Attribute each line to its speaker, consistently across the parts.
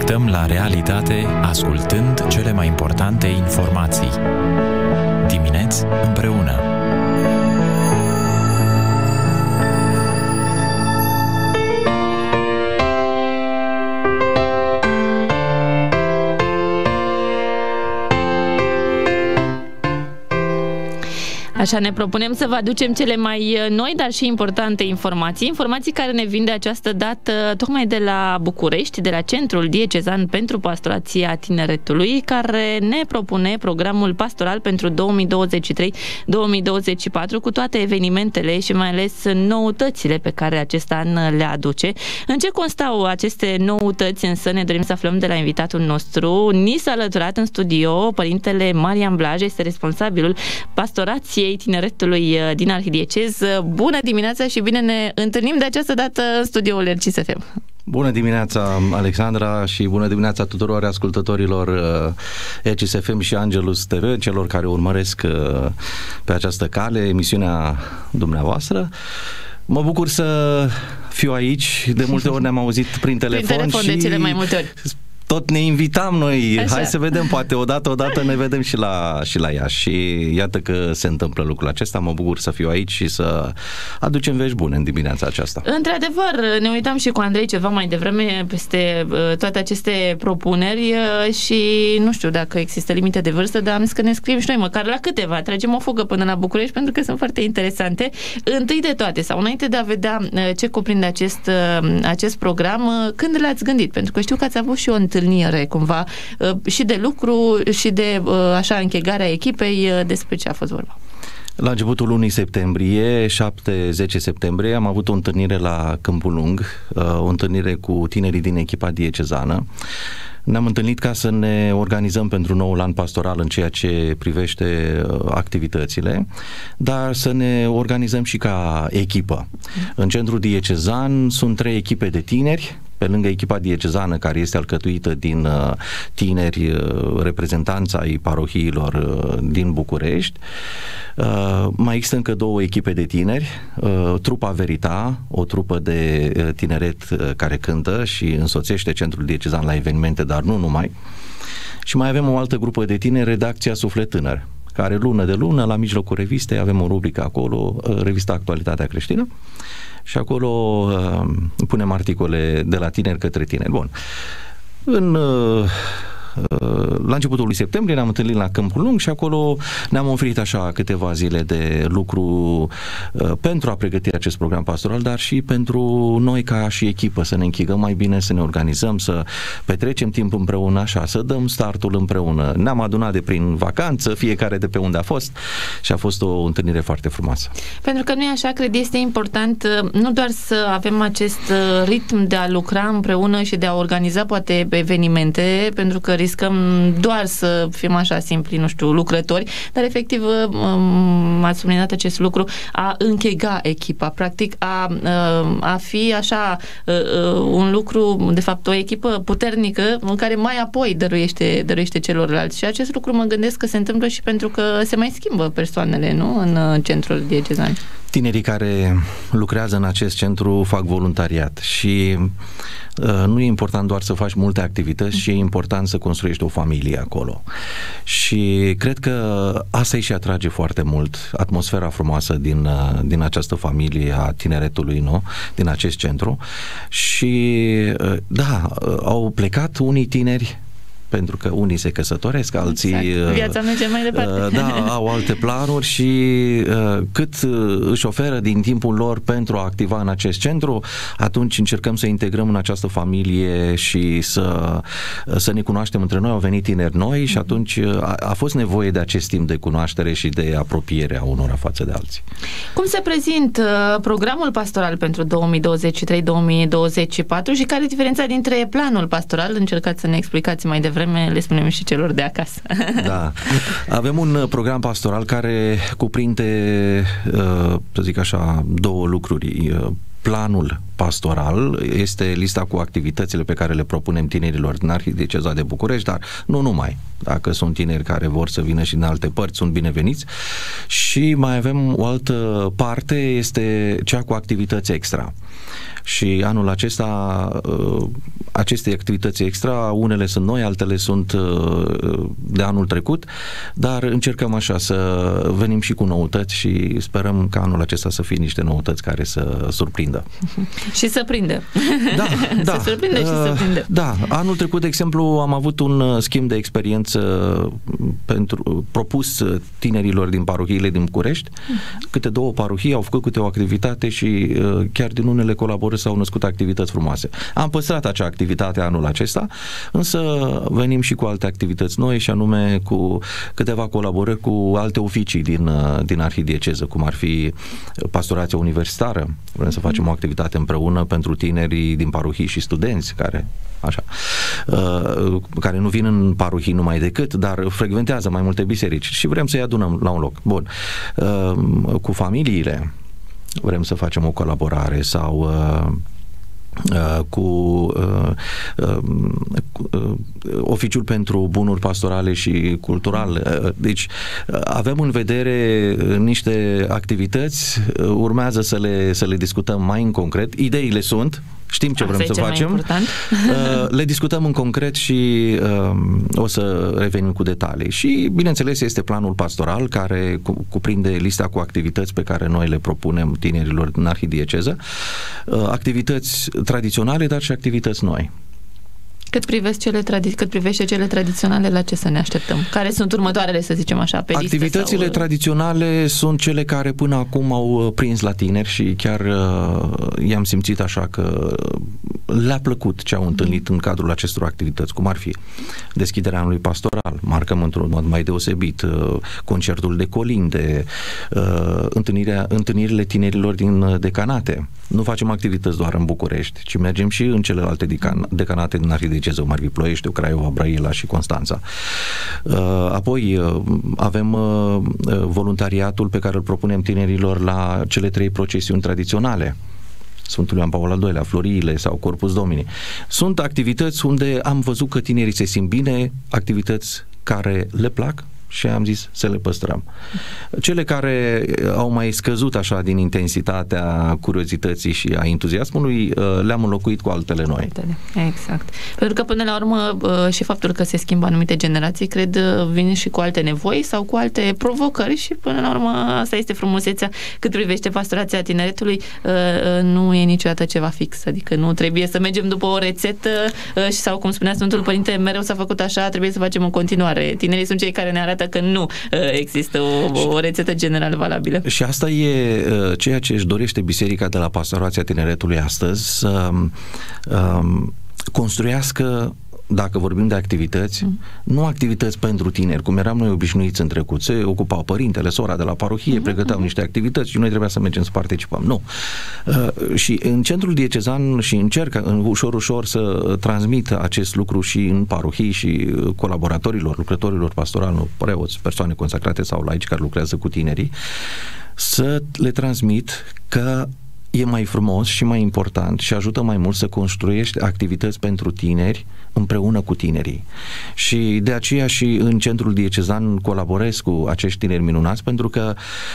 Speaker 1: conectăm la realitate ascultând cele mai importante informații. Dimineți împreună.
Speaker 2: Așa ne propunem să vă aducem cele mai noi, dar și importante informații care ne vin de această dată tocmai de la București, de la Centrul Diecezan pentru Pastorația Tineretului, care ne propune programul pastoral pentru 2023-2024 cu toate evenimentele și mai ales noutățile pe care acest an le aduce. În ce constau aceste noutăți, însă ne dorim să aflăm de la invitatul nostru. Ni s-a alăturat în studio părintele Marian Blaj, este responsabilul pastorației Tineretului din Arhidiecez. Bună dimineața și bine ne întâlnim de această dată în studioul RCSFM.
Speaker 3: Bună dimineața, Alexandra, și bună dimineața tuturor ascultătorilor RCSFM și Angelus TV, celor care urmăresc pe această cale emisiunea dumneavoastră. Mă bucur să fiu aici. De multe ori ne-am auzit prin telefon
Speaker 2: și de cele mai multe ori.
Speaker 3: Tot ne invitam noi.
Speaker 2: Așa.
Speaker 3: Hai să vedem, poate odată ne vedem și la Iași. Și iată că se întâmplă lucrul acesta. Mă bucur să fiu aici și să aducem vești bune în dimineața aceasta.
Speaker 2: Într-adevăr, ne uitam și cu Andrei ceva mai devreme peste toate aceste propuneri și nu știu dacă există limite de vârstă, dar am zis că ne scriem și noi măcar la câteva. Tragem o fugă până la București pentru că sunt foarte interesante. Întâi de toate, sau înainte de a vedea ce cuprinde acest program, când l-ați gândit? Pentru că știu că ați avut și o întâlnire cumva și de lucru și de așa închegarea echipei. Despre ce a fost vorba?
Speaker 3: La începutul lunii septembrie, 7-10 septembrie, am avut o întâlnire la Câmpul Lung, o întâlnire cu tinerii din echipa diecezană. Ne-am întâlnit ca să ne organizăm pentru noul an pastoral în ceea ce privește activitățile, dar să ne organizăm și ca echipă. În centrul diecezan sunt 3 echipe de tineri, pe lângă echipa diecezană, care este alcătuită din tineri reprezentanți ai parohiilor din București. Mai există încă 2 echipe de tineri, Trupa Verita, o trupă de tineret care cântă și însoțește centrul diecezan la evenimente, dar nu numai. Și mai avem o altă grupă de tineri, Redacția Suflet Tânăr, care lună de lună, la mijlocul revistei, avem o rubrică acolo, revista Actualitatea Creștină, și acolo punem articole de la tineri către tineri. Bun. La începutul lui septembrie ne-am întâlnit la Câmpul Lung și acolo ne-am oferit așa câteva zile de lucru pentru a pregăti acest program pastoral, dar și pentru noi ca și echipă să ne închigăm mai bine, să ne organizăm, să petrecem timp împreună, așa, să dăm startul împreună. Ne-am adunat de prin vacanță, fiecare de pe unde a fost, și a fost o întâlnire foarte frumoasă.
Speaker 2: Pentru că nu e așa, cred, este important nu doar să avem acest ritm de a lucra împreună și de a organiza poate evenimente, pentru că riscăm doar să fim așa simpli, nu știu, lucrători, dar efectiv ați subliniat acest lucru, a închega echipa, practic a fi așa un lucru, de fapt o echipă puternică în care mai apoi dăruiește celorlalți. Și acest lucru mă gândesc că se întâmplă și pentru că se mai schimbă persoanele, nu? În centrul diecezan.
Speaker 3: Tinerii care lucrează în acest centru fac voluntariat și nu e important doar să faci multe activități, ci e important să construiești o familie acolo. Și cred că asta îi și atrage foarte mult, atmosfera frumoasă din această familie a tineretului, nu? Din acest centru. Și da, au plecat unii tineri pentru că unii se căsătoresc, alții
Speaker 2: viața merge mai departe.
Speaker 3: Da, au alte planuri și cât își oferă din timpul lor pentru a activa în acest centru, atunci încercăm să integrăm în această familie și să ne cunoaștem între noi. Au venit tineri noi și atunci a fost nevoie de acest timp de cunoaștere și de apropiere a unora față de alții.
Speaker 2: Cum se prezintă programul pastoral pentru 2023-2024 și care e diferența dintre planul pastoral? Încercați să ne explicați mai devreme, le spunem și celor de acasă.
Speaker 3: Da. Avem un program pastoral care cuprinde, să zic așa, 2 lucruri. Planul pastoral este lista cu activitățile pe care le propunem tinerilor din Arhidieceza de București, dar nu numai. Dacă sunt tineri care vor să vină și din alte părți, sunt bineveniți. Și mai avem o altă parte, este cea cu activități extra. Și anul acesta aceste activități extra, unele sunt noi, altele sunt de anul trecut, dar încercăm așa să venim și cu noutăți și sperăm ca anul acesta să fie niște noutăți care să surprindă.
Speaker 2: Și să prindă.
Speaker 3: Da.
Speaker 2: Să surprindă și să prindă.
Speaker 3: Da, anul trecut, de exemplu, am avut un schimb de experiență propus tinerilor din parohiile din București. Câte 2 parohii au făcut câte o activitate și chiar din unele colaborări s-au născut activități frumoase. Am păstrat acea activitate anul acesta, însă venim și cu alte activități noi, și anume cu câteva colaborări cu alte oficii din arhidieceză, cum ar fi pastorația universitară. Vrem să facem o activitate împreună pentru tinerii din parohii și studenți care nu vin în parohii numai decât, dar frecventează mai multe biserici și vrem să-i adunăm la un loc. Bun. Cu familiile vrem să facem o colaborare sau cu oficiul pentru bunuri pastorale și culturale. Deci avem în vedere niște activități, urmează să le discutăm mai în concret. Ideile sunt, știm ce vrem să facem, le discutăm în concret și o să revenim cu detalii. Și, bineînțeles, este planul pastoral care cuprinde lista cu activități pe care noi le propunem tinerilor din arhidieceză, activități tradiționale, dar și activități noi.
Speaker 2: Cât privește cele tradiționale, la ce să ne așteptăm? Care sunt următoarele, să zicem așa, pe listă?
Speaker 3: Activitățile tradiționale sunt cele care până acum au prins la tineri și chiar i-am simțit așa că le-a plăcut ce au întâlnit în cadrul acestor activități, cum ar fi deschiderea anului pastoral, marcăm într-un mod mai deosebit, concertul de colinde, întâlnirile tinerilor din decanate. Nu facem activități doar în București, ci mergem și în celelalte decanate din arhidieceză, cum ar fi Ploieștiu, Craiova, Brăila și Constanța. Apoi avem voluntariatul pe care îl propunem tinerilor la cele 3 procesiuni tradiționale, Sfântul Ioan Paul al II-lea, Floriile sau Corpus Domini. Sunt activități unde am văzut că tinerii se simt bine, activități care le plac și am zis să le păstrăm. Cele care au mai scăzut așa din intensitatea curiozității și a entuziasmului, le-am înlocuit cu altele noi.
Speaker 2: Exact. Pentru că până la urmă și faptul că se schimbă anumite generații, cred, vin și cu alte nevoi sau cu alte provocări și până la urmă asta este frumusețea. Cât privește pastorația tineretului, nu e niciodată ceva fix, adică nu trebuie să mergem după o rețetă sau, cum spunea Sfântul Părinte, mereu s-a făcut așa, trebuie să facem în continuare. Tinerii sunt cei care ne arată că nu există o rețetă general valabilă. Și
Speaker 3: asta e ceea ce își dorește Biserica de la Pastorația Tineretului astăzi, să construiască, dacă vorbim de activități, nu activități pentru tineri, cum eram noi obișnuiți în trecut. Se ocupau părintele, sora de la parohie, pregăteau niște activități și noi trebuia să mergem să participăm. Nu. Și în centrul diecezan și încerc ușor să transmit acest lucru și în parohii și colaboratorilor, lucrătorilor pastorali, preoți, persoane consacrate sau laici care lucrează cu tinerii, să le transmit că e mai frumos și mai important și ajută mai mult să construiești activități pentru tineri împreună cu tinerii. Și de aceea și în centrul diecezan colaborez cu acești tineri minunați, pentru că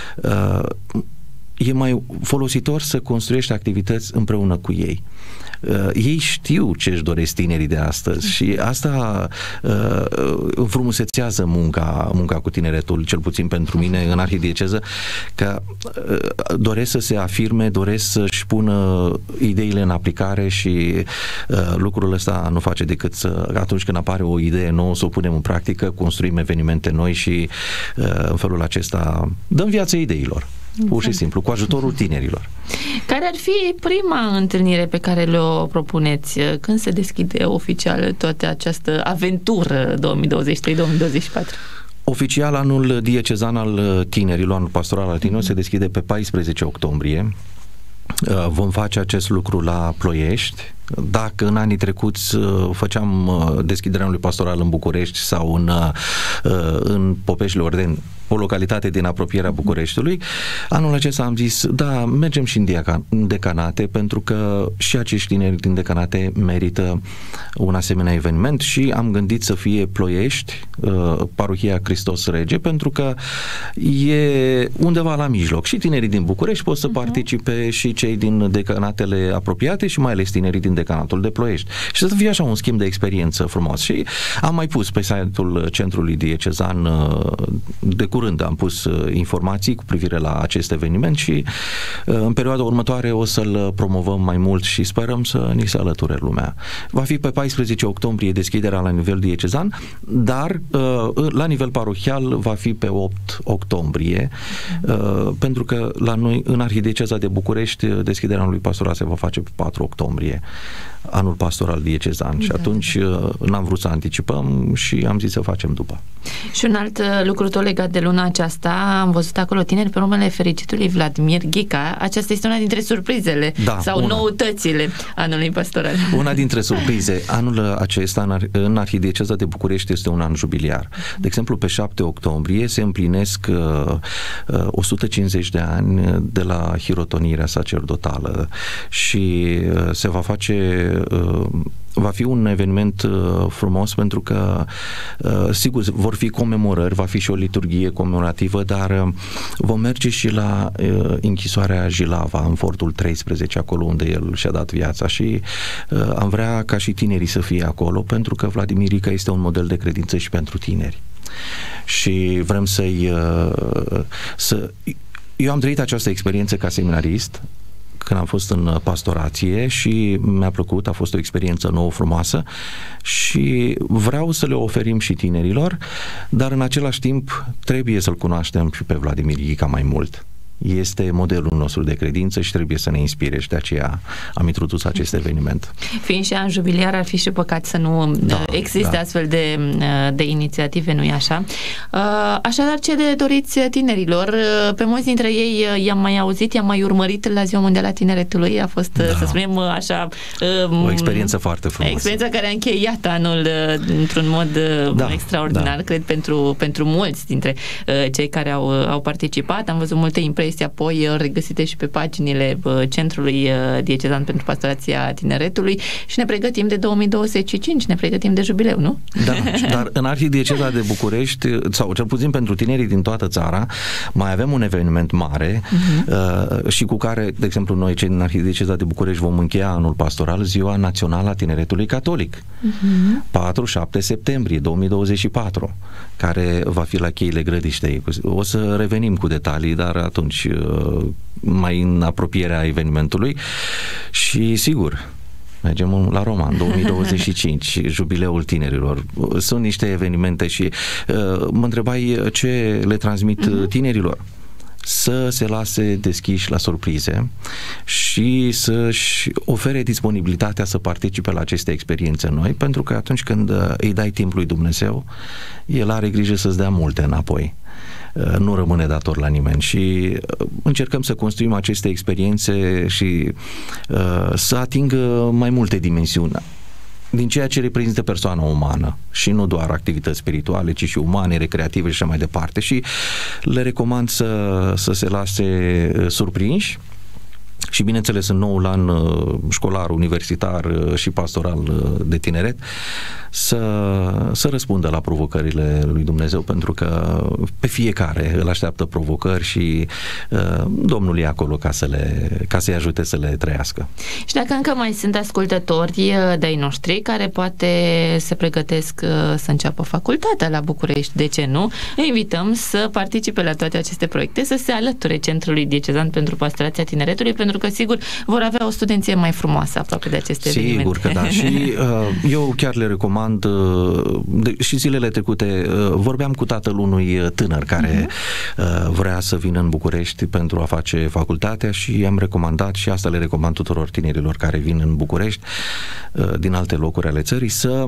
Speaker 3: e mai folositor să construiești activități împreună cu ei. Ei știu ce își doresc tinerii de astăzi și asta înfrumusețează munca cu tineretul, cel puțin pentru mine în arhidieceză, că doresc să se afirme, doresc să-și pună ideile în aplicare și lucrul ăsta nu face decât să, atunci când apare o idee nouă, să o punem în practică, construim evenimente noi și în felul acesta dăm viață ideilor. Pur și simplu, cu ajutorul tinerilor.
Speaker 2: Care ar fi prima întâlnire pe care le-o propuneți? Când se deschide oficial toată această aventură 2023-2024?
Speaker 3: Oficial, anul diecezan al tinerilor, anul pastoral al tinerilor, se deschide pe 14 octombrie. Vom face acest lucru la Ploiești. Dacă în anii trecuți făceam deschiderea anului pastoral în București sau în Popeșile Ordeni, o localitate din apropierea Bucureștiului. Anul acesta am zis, da, mergem și în decanate, pentru că și acești tineri din decanate merită un asemenea eveniment și am gândit să fie Ploiești, parohia Hristos Rege, pentru că e undeva la mijloc. Și tinerii din București pot să participe și cei din decanatele apropiate și mai ales tinerii din decanatul de Ploiești. Și să fie așa un schimb de experiență frumos. Și am mai pus pe site-ul Centrului Diecezan, de curând am pus informații cu privire la acest eveniment și în perioada următoare o să-l promovăm mai mult și sperăm să ni se alăture lumea. Va fi pe 14 octombrie deschiderea la nivel diecezan, dar la nivel parohial va fi pe 8 octombrie, pentru că la noi, în Arhidieceza de București, deschiderea anului pastoral se va face pe 4 octombrie, anul pastoral diecezan. Și atunci n-am vrut să anticipăm și am zis să facem după.
Speaker 2: Și un alt lucru tot legat de luna aceasta, am văzut acolo tineri pe numele fericitului Vladimir Ghica. Aceasta este una dintre surprizele sau noutățile anului pastoral.
Speaker 3: Una dintre surprize. Anul acesta în Arhidieceza de București este un an jubiliar. De exemplu, pe 7 octombrie se împlinesc 150 de ani de la hirotonirea sacerdotală și se va face va fi un eveniment frumos, pentru că sigur vor fi comemorări, va fi și o liturghie comemorativă, dar vom merge și la închisoarea Jilava, în fortul 13, acolo unde el și-a dat viața, și am vrea ca și tinerii să fie acolo, pentru că Vladimir Ghica este un model de credință și pentru tineri. Și vrem eu am trăit această experiență ca seminarist când am fost în pastorație și mi-a plăcut, a fost o experiență nouă, frumoasă, și vreau să le oferim și tinerilor, dar în același timp trebuie să-l cunoaștem și pe Vladimir Ghica mai mult. Este modelul nostru de credință și trebuie să ne inspire, și de aceea am introdus acest eveniment. Fiind
Speaker 2: și an jubiliar, ar fi și păcat să nu existe astfel de inițiative, nu-i așa? Așadar, ce le doriți tinerilor? Pe mulți dintre ei i-am mai auzit, i-am mai urmărit la Ziua Mondială a Tineretului. A fost, să spunem așa,
Speaker 3: o experiență foarte frumoasă.
Speaker 2: Experiența care a încheiat anul într-un mod extraordinar, cred, pentru mulți dintre cei care au participat. Am văzut multe impresii apoi regăsite și pe paginile Centrului Diecezan pentru Pastorația Tineretului și ne pregătim de 2025, ne pregătim de jubileu, nu?
Speaker 3: Da, dar în Arhidieceza de București, sau cel puțin pentru tinerii din toată țara, mai avem un eveniment mare și cu care, de exemplu, noi cei din Arhidieceza de București vom încheia anul pastoral, Ziua Națională a Tineretului Catolic, 4-7 septembrie 2024, care va fi la Cheile Grădiștei. O să revenim cu detalii, dar atunci mai în apropierea evenimentului și sigur mergem la Roma în 2025, jubileul tinerilor. Sunt niște evenimente și mă întrebai ce le transmit tinerilor. Să se lase deschiși la surprize și să-și ofere disponibilitatea să participe la aceste experiențe noi, pentru că atunci când îi dai timp lui Dumnezeu, El are grijă să-ți dea multe înapoi. Nu rămâne dator la nimeni și încercăm să construim aceste experiențe și să atingă mai multe dimensiuni din ceea ce reprezintă persoana umană și nu doar activități spirituale, ci și umane, recreative și așa mai departe. Și le recomand să se lase surprinși și, bineînțeles, în noul an școlar, universitar și pastoral de tineret să răspundă la provocările lui Dumnezeu, pentru că pe fiecare îl așteaptă provocări și Domnul e acolo ca să-i ajute să le trăiască.
Speaker 2: Și dacă încă mai sunt ascultători de-ai noștri care poate se pregătesc să înceapă facultatea la București, de ce nu? Îi invităm să participe la toate aceste proiecte, să se alăture Centrului Diecezan pentru Pastorația Tineretului, pentru că, sigur, vor avea o studenție mai frumoasă aproape de aceste evenimente.
Speaker 3: Sigur că da. Și eu chiar le recomand. Și zilele trecute vorbeam cu tatăl unui tânăr care vrea să vină în București pentru a face facultatea și i-am recomandat, și asta le recomand tuturor tinerilor care vin în București din alte locuri ale țării, să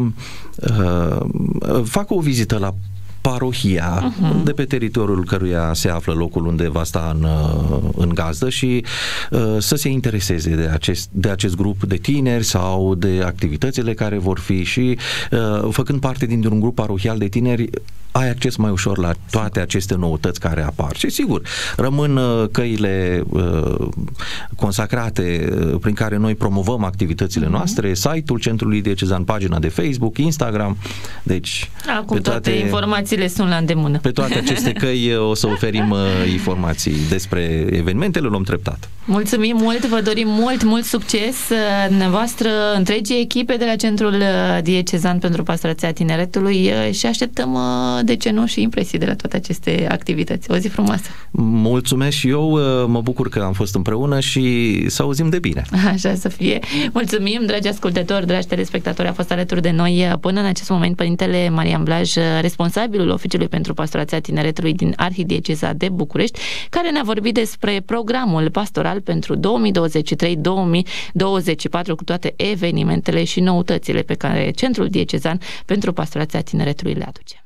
Speaker 3: facă o vizită la parohia de pe teritoriul căruia se află locul unde va sta în gazdă și să se intereseze de acest grup de tineri sau de activitățile care vor fi și făcând parte dintr-un grup parohial de tineri, ai acces mai ușor la toate aceste noutăți care apar. Și sigur, rămân căile consacrate prin care noi promovăm activitățile noastre, site-ul Centrului Diecezan, pagina de Facebook, Instagram. Deci,
Speaker 2: acum toate informațiile sunt la îndemână.
Speaker 3: Pe toate aceste căi o să oferim informații despre evenimentele, luăm treptat.
Speaker 2: Mulțumim mult, vă dorim mult succes dumneavoastră, întregii echipe de la Centrul Diecezan pentru Pastorația Tineretului și așteptăm, de ce nu, și impresii de la toate aceste activități. O zi frumoasă!
Speaker 3: Mulțumesc și eu, mă bucur că am fost împreună și să auzim de bine.
Speaker 2: Așa să fie. Mulțumim, dragi ascultători, dragi telespectatori, a fost alături de noi până în acest moment Părintele Marian Blaj, responsabilul Oficiului pentru Pastorația Tineretului din Arhidieceza de București, care ne-a vorbit despre programul pastoral pentru 2023-2024 cu toate evenimentele și noutățile pe care Centrul Diecezan pentru Pastorația Tineretului le aduce.